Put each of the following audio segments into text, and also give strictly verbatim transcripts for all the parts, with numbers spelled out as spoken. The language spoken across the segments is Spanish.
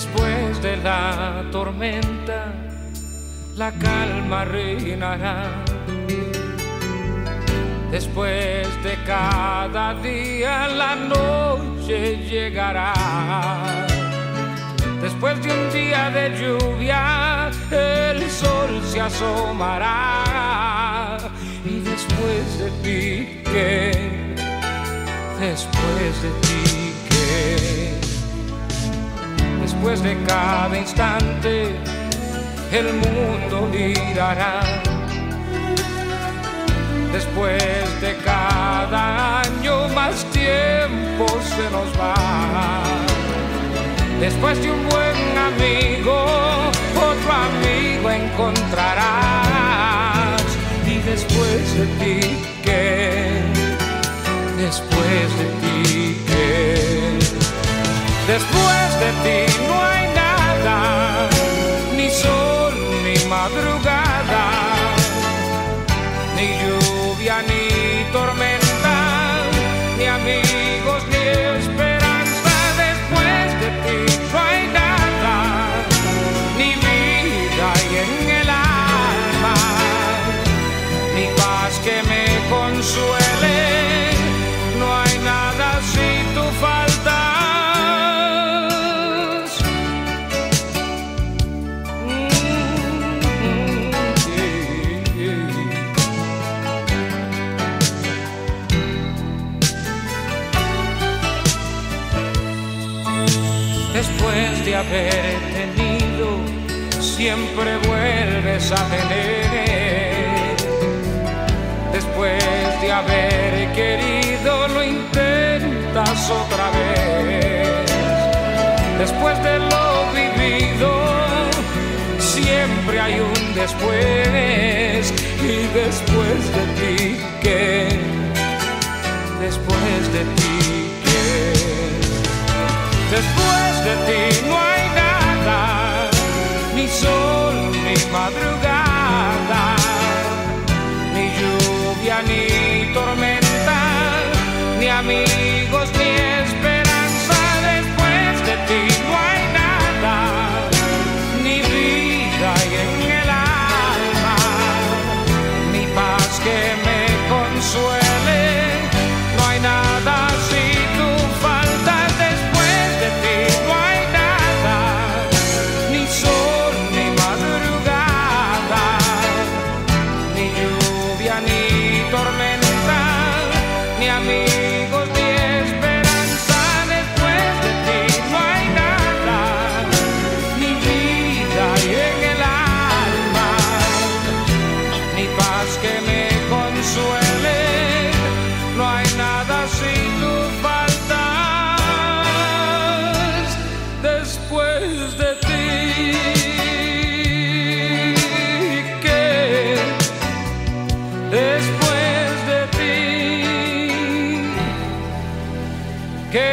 Después de la tormenta, la calma reinará. Después de cada día, la noche llegará. Después de un día de lluvia, el sol se asomará. Y después de ti, ¿qué? Después de ti, ¿qué? Después de cada instante, el mundo girará. Después de cada año, más tiempo se nos va. Después de un buen amigo, otro amigo encontrarás. Y después de ti, ¿qué? Después de ti, ¿qué? Después de ti no hay nada, ni sol, ni madrugada, ni lluvia, ni tormenta, ni amigos, ni esperanza. Después de ti no hay nada, ni vida y en el alma, ni paz que me consuele. No hay nada si tú faltas. Después de haber tenido, siempre vuelves a tener. Después de haber querido, lo intentas otra vez. Después de lo vivido, siempre hay un después. Y después de ti, ¿qué? Después de ti, ¿qué? Después de ti no hay nada, ni sol, ni madrugada, ni lluvia, ni tormenta, ni amigos, ni esperanza. Después de ti no hay nada, ni vida y en el alma, ni paz que me consuele. No hay nada si tú faltas. Después de ti no hay nada, ni sol, ni madrugada, ni lluvia, ni tormenta, ni amigos, ni esperanza. Después de ti no hay nada, ni vida y en el alma, ni paz que me consuele. No hay nada si tú faltas. Después de ti, ¿qué? Después de ti, ¿qué?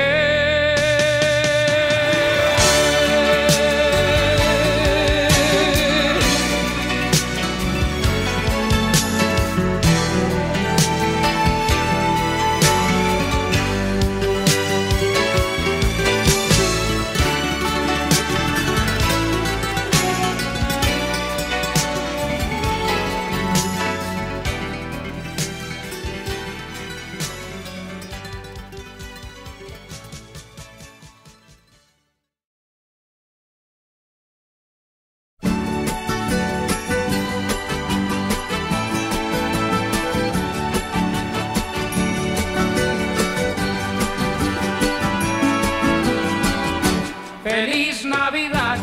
Feliz Navidad,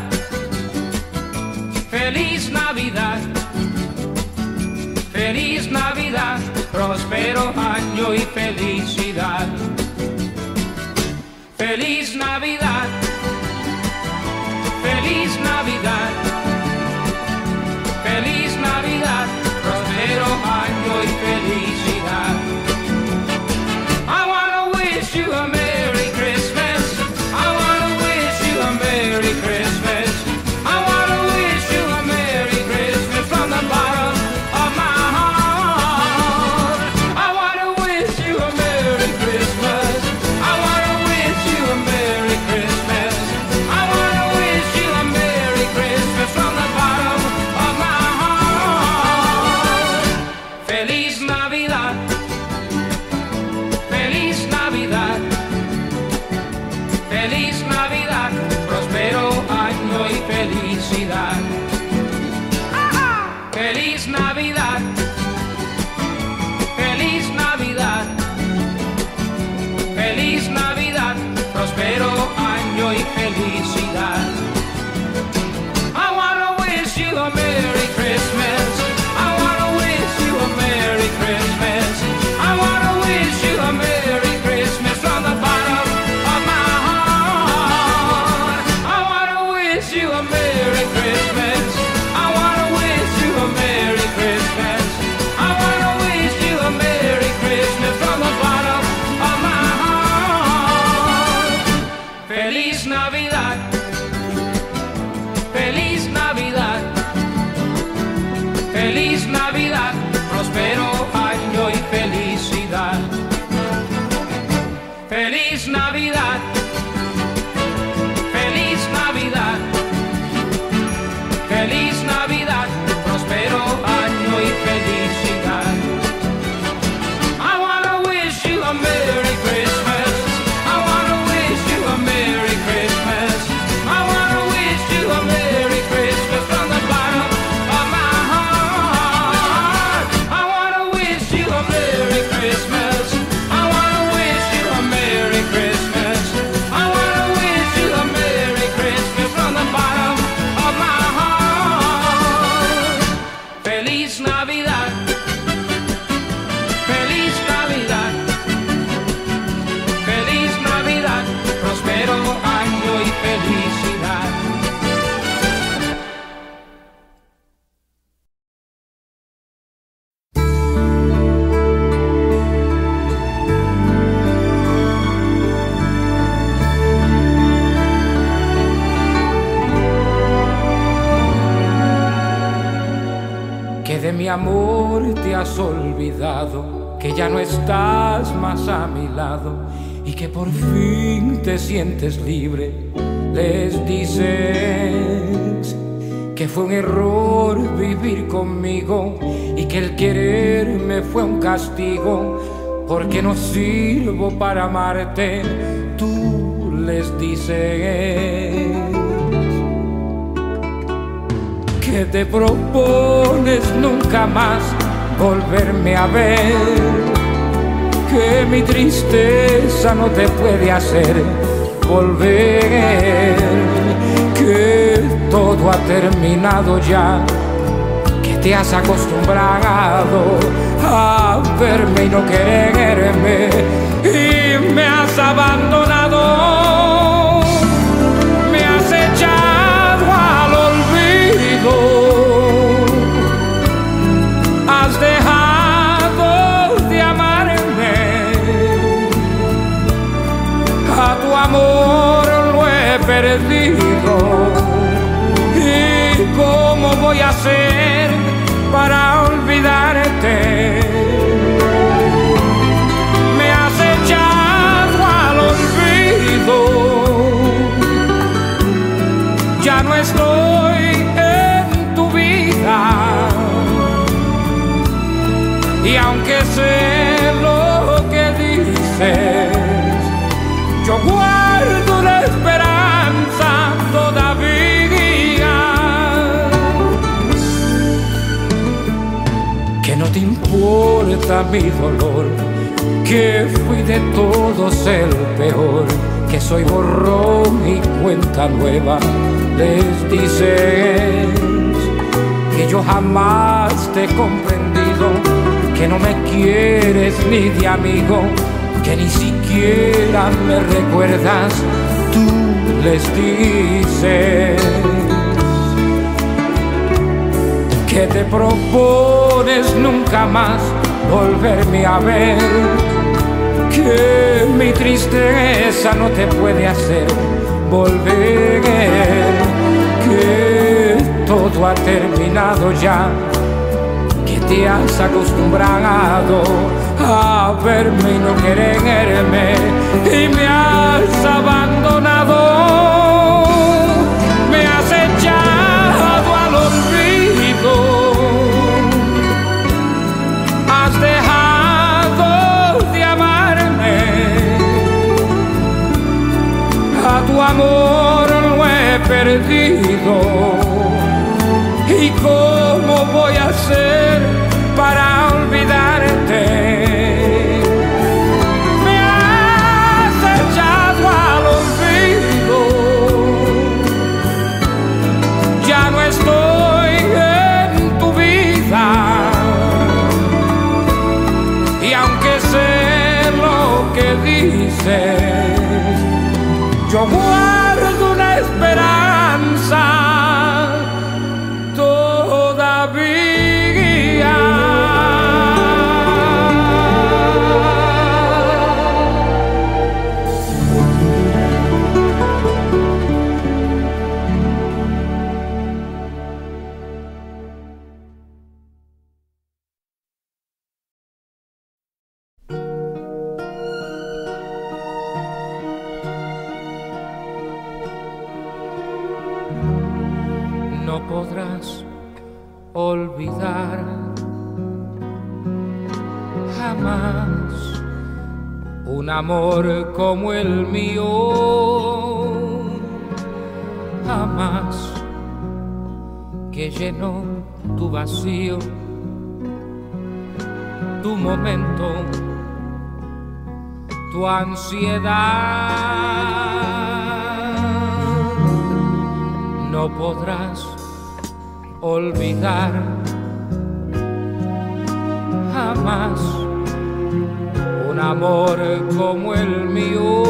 feliz Navidad, feliz Navidad, próspero año y felicidad. Feliz Navidad, feliz Navidad, feliz Navidad, próspero año y felicidad. I wanna wish you a Merry Christmas. I wanna wish you a Merry Christmas. I wanna wish you a Merry Christmas from the bottom of my heart. I wanna wish you a Merry Christmas. I wanna wish you a Merry Christmas. felicidad. Feliz Navidad, feliz Navidad, feliz Navidad, próspero año y felicidad. I wanna wish you a Merry Christmas. I wanna wish you a Merry Christmas. I wanna wish you a Merry Christmas from the bottom of my heart. I wanna wish you a Merry Christmas. I wanna wish you a Merry Christmas. I wanna wish you a Merry Christmas from the bottom of my heart. Feliz Navidad, feliz Navidad, feliz Navidad, próspero año y felicidad. Feliz Navidad, feliz Navidad, feliz Navidad, próspero año y felicidad. I wanna wish you a Merry Christmas. I wanna wish you a Merry Christmas. I wanna wish you a Merry Christmas from the bottom of my heart. I wanna wish you a Merry Christmas. I wanna wish you a Merry Christmas. I wanna wish you a Merry Christmas from the bottom of my heart. Feliz Navidad, feliz Navidad, feliz Navidad, próspero año y felicidad. Que de mi amor te has olvidado, que ya no estás más a mi lado y que por fin te sientes libre. Les dices que fue un error vivir conmigo y que el quererme fue un castigo porque no sirvo para amarte. Tú les dices que te propones nunca más volverme a ver, que mi tristeza no te puede hacer volver, que todo ha terminado ya, que te has acostumbrado a verme y no quererme y me has abandonado, me has echado al olvido, has dejado de amarme, a tu amor lo he perdido. ¿Y cómo voy a hacer para olvidarte? Me has echado al olvido, ya no estoy en tu vida. Y aunque sé lo que dices, yo guardo la esperanza todavía. Que no te importa mi dolor, que fui de todos el peor, que soy borrón y cuenta nueva. Les dices que yo jamás te he comprendido, que no me quieres ni de amigo, que ni siquiera me recuerdas. Tú les dices que te propones nunca más volverme a ver, que mi tristeza no te puede hacer volver, que todo ha terminado ya, que te has acostumbrado a verme y no quererme y me has abandonado, me has echado al olvido, has dejado de amarme, a tu amor lo he perdido. ¿Y cómo voy a hacer para olvidarte? Me has echado al olvido, ya no estoy en tu vida. Y aunque sé lo que dices, yo guardo una esperanza todavía. No podrás olvidar jamás un amor como el mío, jamás, que llenó tu vacío, tu momento, tu ansiedad. No podrás olvidar jamás un amor como el mío,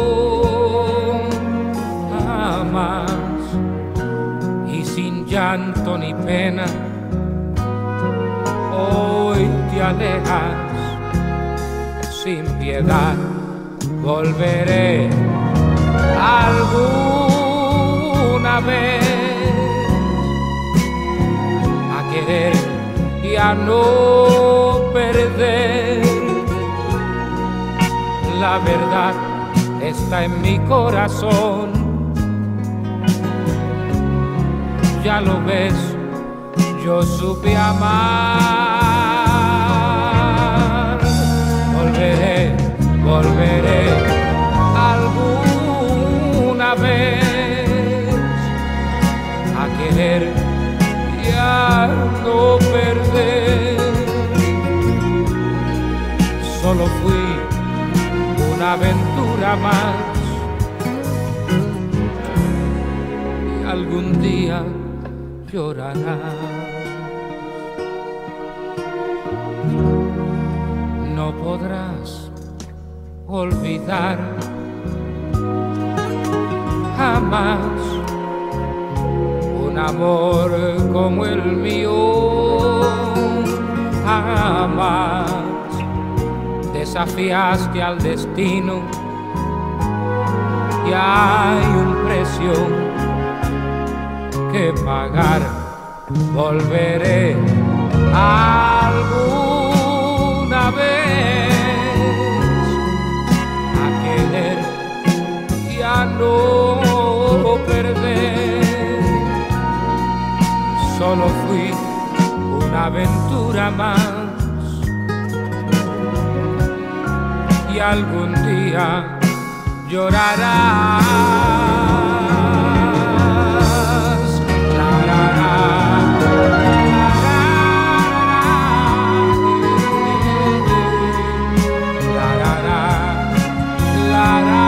jamás. Y sin llanto ni pena hoy te alejas, sin piedad volveré alguna vez a querer y a no perder. La verdad está en mi corazón, ya lo ves, yo supe amar. Volveré, volveré alguna vez a querer y a no perder. Solo fui una aventura más y algún día llorarás. No podrás olvidar jamás un amor como el mío, jamás. Desafiaste al destino y hay un precio que pagar. Volveré alguna vez a querer y a no perder. Solo fui una aventura más y algún día llorarás. La, la, la, la, la, la, la.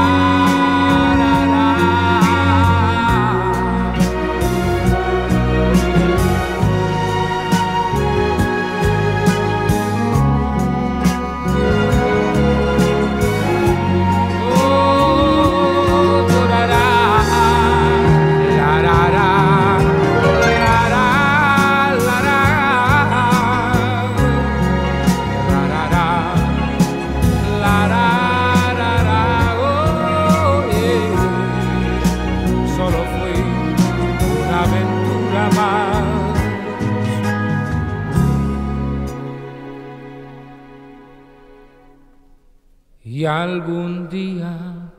Y algún día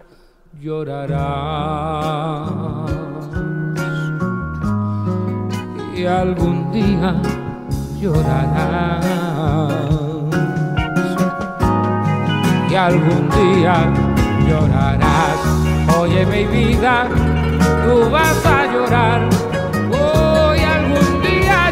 llorarás, y algún día llorarás, y algún día llorarás. Oye, mi vida, tú vas a llorar, hoy algún día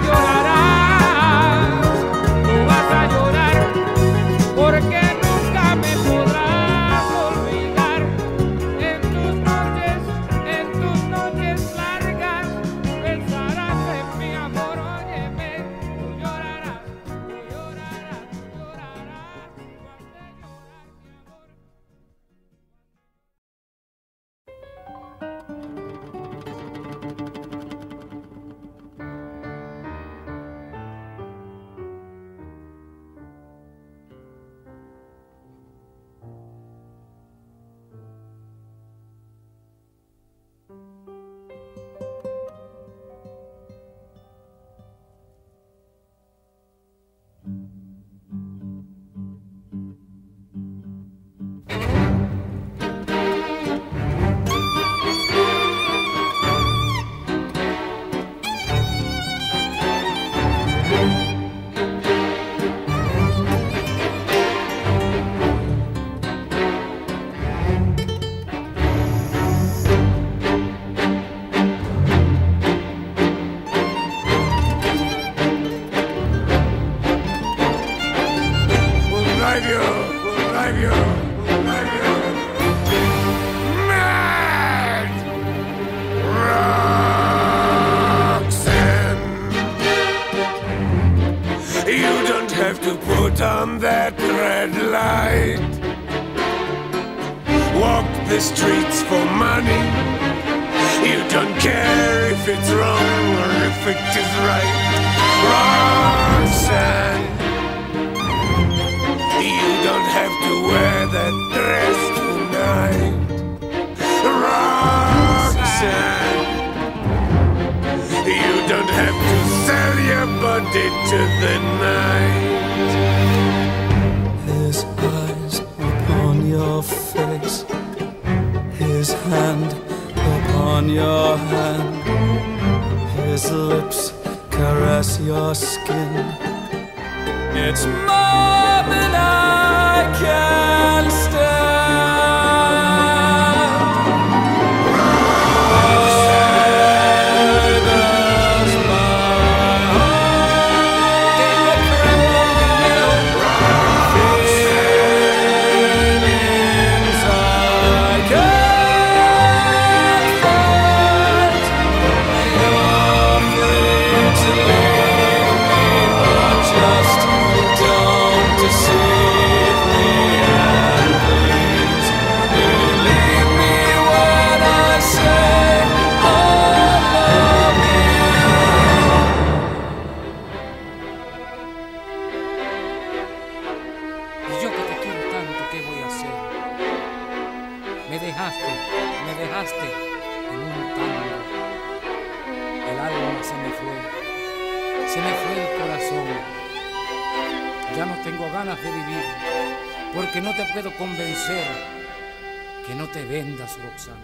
streets for money. You don't care if it's wrong or if it is right. Roxanne, you don't have to wear that dress tonight. Roxanne, you don't have to sell your body to the night. His eyes upon your face, his hand upon your hand, his lips caress your skin. It's more than I can stand. Porque no te puedo convencer que no te vendas, Roxana.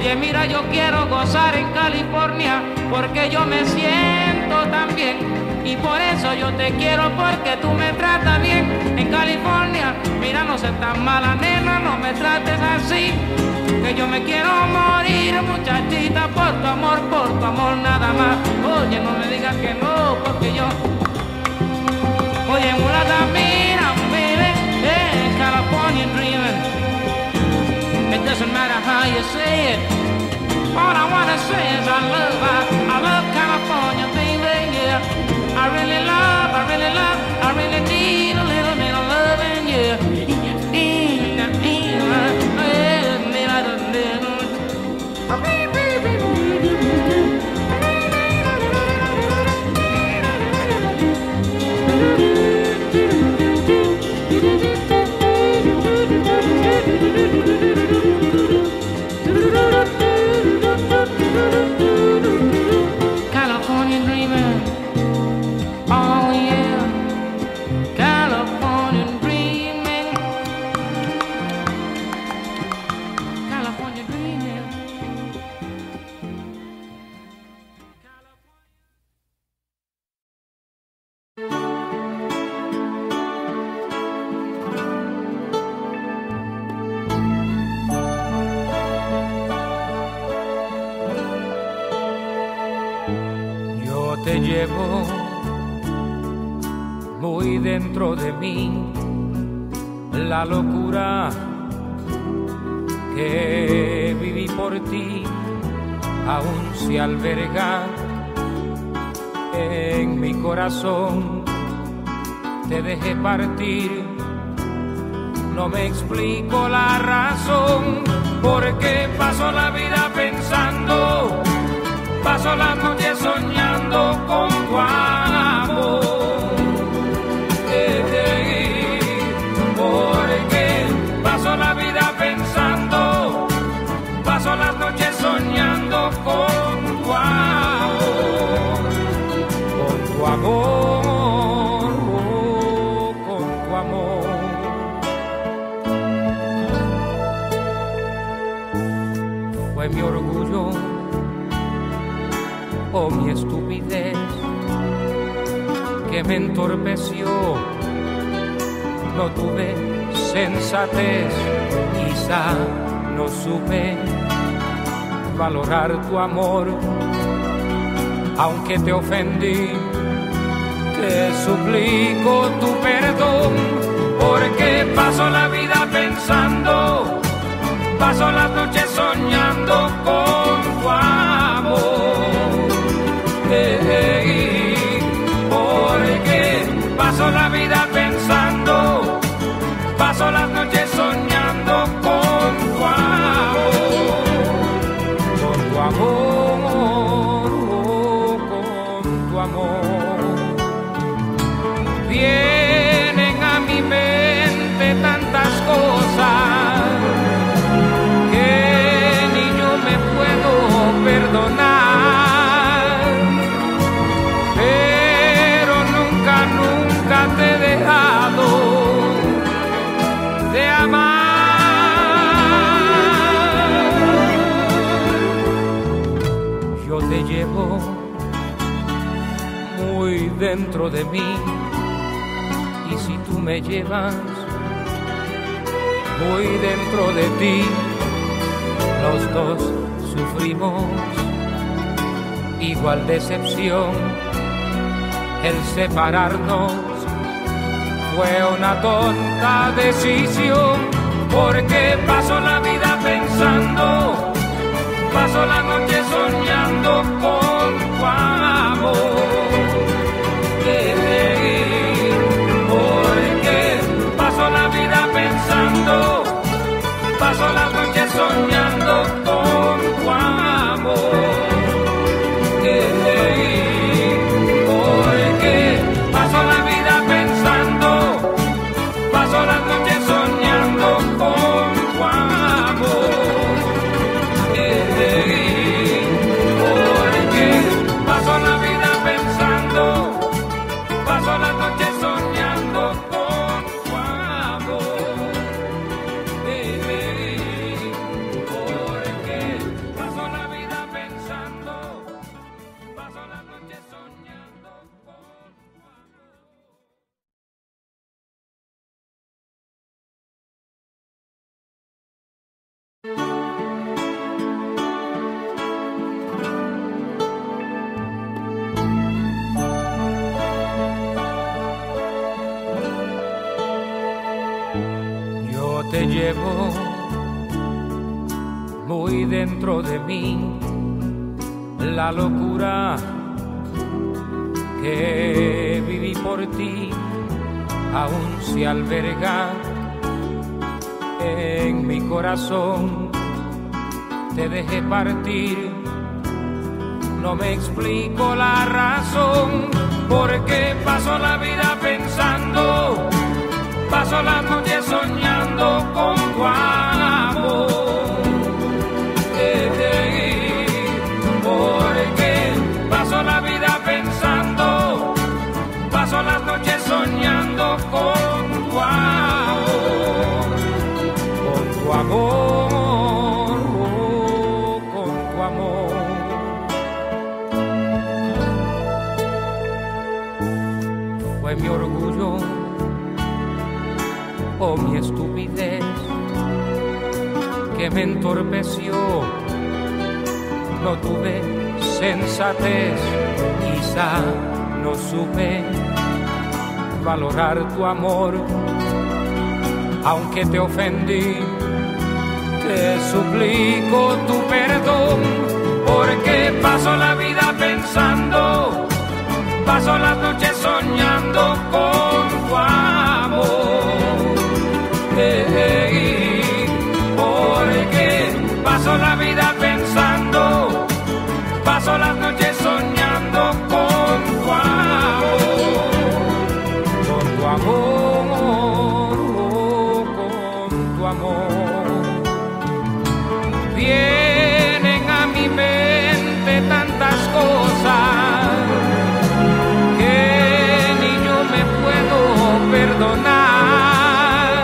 Oye, mira, yo quiero gozar en California porque yo me siento tan bien. Y por eso yo te quiero porque tú me tratas bien. En California, mira, no seas tan mala, nena, no me trates así. Que yo me quiero morir, muchachita, por tu amor, por tu amor nada más. Oye, no me digas que no, porque yo... Oye, mulata, mira, baby, hey, California dreaming. It doesn't matter how you say it. All I wanna say is I love, I, I love California, baby, yeah. I really love, I really love, I really need a little bit of loving, yeah. California dreaming, oh yeah, California dreaming, California dreaming. Yo te llevo muy dentro de mí la locura que viví por ti, aún se alberga en mi corazón. Te dejé partir, no me explico la razón, porque paso la vida pensando, paso las noches soñando con tu amor. Eh, eh, porque paso la vida pensando, paso las noches soñando con tu amor, con tu amor, oh, con tu amor. Fue mi orgullo o mi estupidez que me entorpeció, no tuve sensatez, quizá no supe valorar tu amor, aunque te ofendí, te suplico tu perdón, porque paso la vida pensando, paso las noches soñando con tu amor. Porque paso la vida pensando, paso las noches soñando con tu amor, con tu amor, oh, con tu amor. Vienen a mi mente tantas cosas que ni yo me puedo perdonar. Te he dejado de amar. Yo te llevo muy dentro de mí, y si tú me llevas muy dentro de ti, los dos sufrimos igual decepción. El separarnos fue una tonta decisión, porque paso la vida pensando, paso la noche soñando con tu amor. Porque paso la vida pensando, paso la noche soñando con tu amor. Paso la vida pensando, paso las noches soñando con tu amor. Eh, eh, llevo muy dentro de mí la locura que viví por ti, aún se alberga en mi corazón. Te dejé partir, no me explico la razón, porque paso la vida pensando, paso las noches soñando con tu amor. Eh, eh, porque paso la vida pensando, paso las noches soñando con tu amor, con tu amor, con tu amor. Fue mi orgullo o mi estupidez que me entorpeció, no tuve sensatez, quizá no supe valorar tu amor, aunque te ofendí, te suplico tu perdón, porque paso la vida pensando, paso las noches soñando con tu amor. Eh, eh, porque paso la vida pensando, paso las noches soñando con tu amor, con tu amor, con tu amor. Vienen a mi mente tantas cosas que ni yo me puedo perdonar,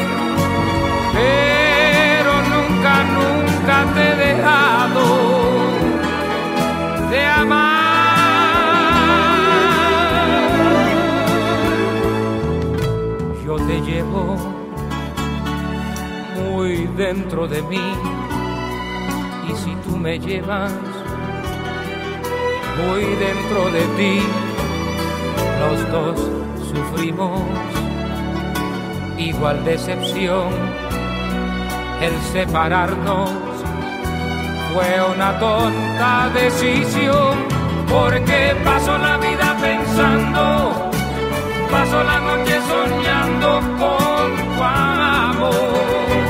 pero nunca, nunca te he dejado de amar. Yo te llevo muy dentro de mí, y si tú me llevas muy dentro de ti, los dos sufrimos igual decepción. El separarnos fue una tonta decisión, porque paso la vida pensando, paso la noche soñando con tu amor.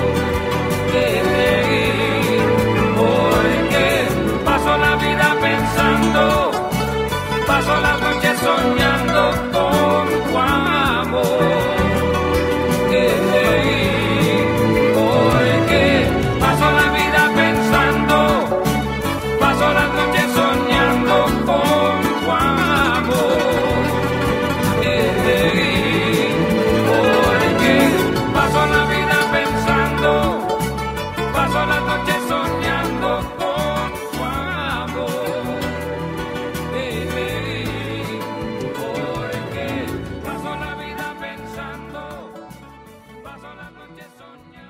Porque paso la vida pensando, paso las noches soñando con tu amor. Porque paso la vida pensando, paso las noches soñando con tu amor. Porque paso la vida pensando, paso las noches soñando con tu amor. Porque paso la vida pensando, paso las noches soñando.